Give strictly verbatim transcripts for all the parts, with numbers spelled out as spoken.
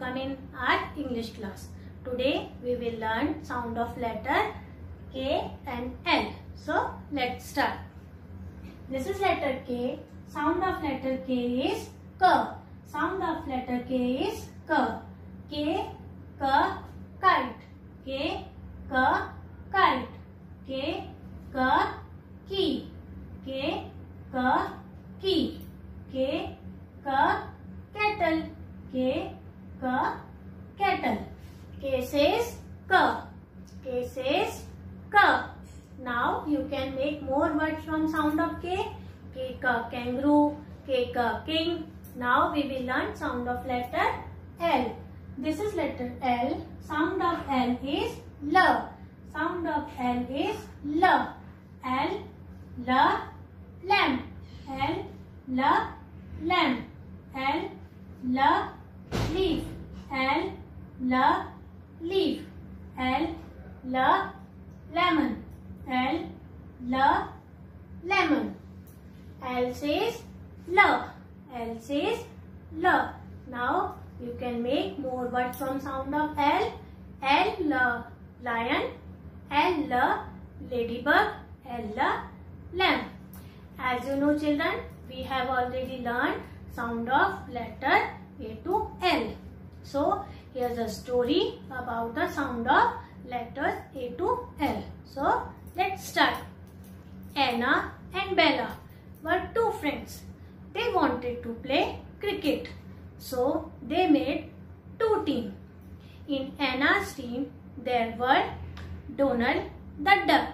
welcome in our English class. Today we will learn sound of letter K and L. So let's start. This is letter K. Sound of letter K is K. Sound of letter K is K. K, K, kite. K, K, kite. K, K, key. K, K, key. K, K, kettle. K, K, kettle. K says K. K says K. Now you can make more words from sound of K. K, K, kangaroo. K, K, king. Now we will learn sound of letter L. This is letter L. Sound of L is L. Sound of L is L. L, L, lamp. L, L, lamp. L, L, leaf. L, L, leaf. L, L, lemon. L, L, lemon. L says L. L says L. Now you can make more words from sound of L. L, L, lion. L, L, ladybug. L, L, lamp. As you know, children, we have already learned sound of letter A to L. So here's a story about the sound of letters A to L. So let's start. Anna and Bella were two friends. They wanted to play cricket. So they made two teams. In Anna's team there were Donald the duck,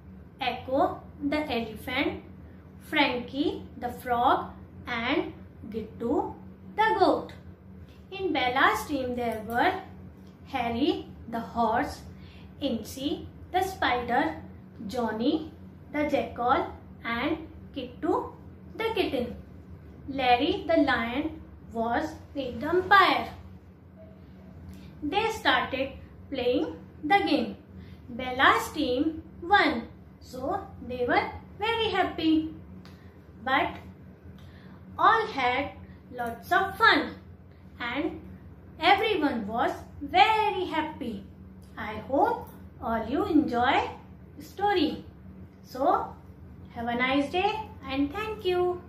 Echo the elephant, Frankie the frog and Gittu the goat. In Bella's team there were Harry the horse, Incy the spider, Johnny the jackal and Kittu the kitten. Larry the lion was the umpire. They started playing the game. Bella's team won, so they were very happy. But all had lots of fun and everyone was very happy. I hope all you enjoy the story. So have a nice day and thank you.